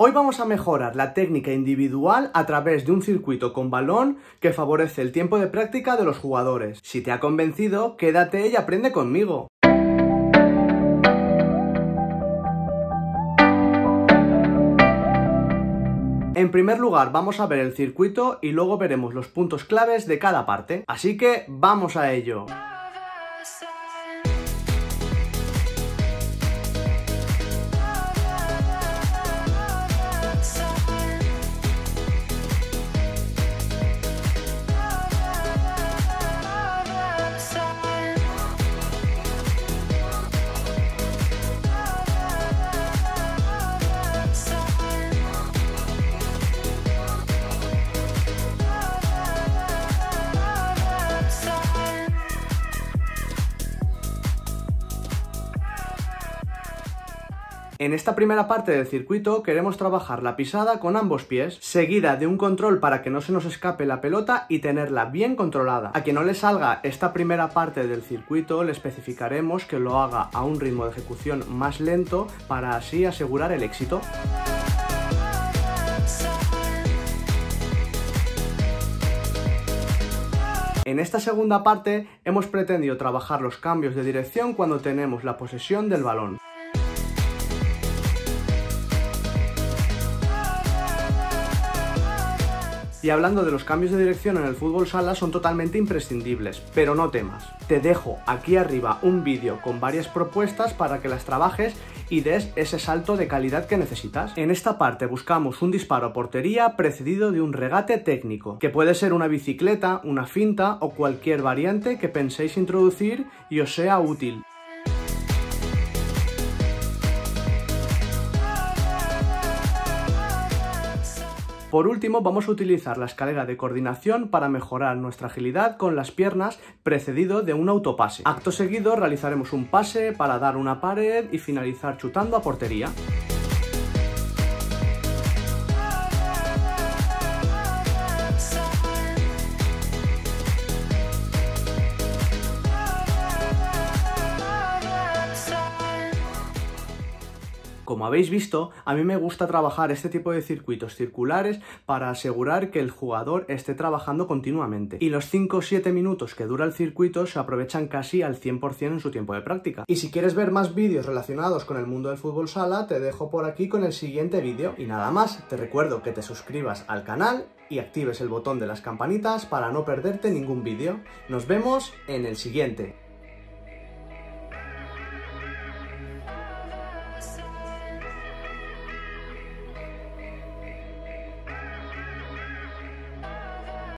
Hoy vamos a mejorar la técnica individual a través de un circuito con balón que favorece el tiempo de práctica de los jugadores. Si te ha convencido, quédate y aprende conmigo. En primer lugar vamos a ver el circuito y luego veremos los puntos claves de cada parte. Así que ¡vamos a ello! En esta primera parte del circuito queremos trabajar la pisada con ambos pies, seguida de un control para que no se nos escape la pelota y tenerla bien controlada. A quien no le salga esta primera parte del circuito le especificaremos que lo haga a un ritmo de ejecución más lento para así asegurar el éxito. En esta segunda parte hemos pretendido trabajar los cambios de dirección cuando tenemos la posesión del balón. Y hablando de los cambios de dirección en el fútbol sala, son totalmente imprescindibles, pero no temas. Te dejo aquí arriba un vídeo con varias propuestas para que las trabajes y des ese salto de calidad que necesitas. En esta parte buscamos un disparo a portería precedido de un regate técnico, que puede ser una bicicleta, una finta o cualquier variante que penséis introducir y os sea útil. Por último, vamos a utilizar la escalera de coordinación para mejorar nuestra agilidad con las piernas precedido de un autopase. Acto seguido realizaremos un pase para dar una pared y finalizar chutando a portería. Como habéis visto, a mí me gusta trabajar este tipo de circuitos circulares para asegurar que el jugador esté trabajando continuamente. Y los 5 o 7 minutos que dura el circuito se aprovechan casi al 100% en su tiempo de práctica. Y si quieres ver más vídeos relacionados con el mundo del fútbol sala, te dejo por aquí con el siguiente vídeo. Y nada más, te recuerdo que te suscribas al canal y actives el botón de las campanitas para no perderte ningún vídeo. Nos vemos en el siguiente.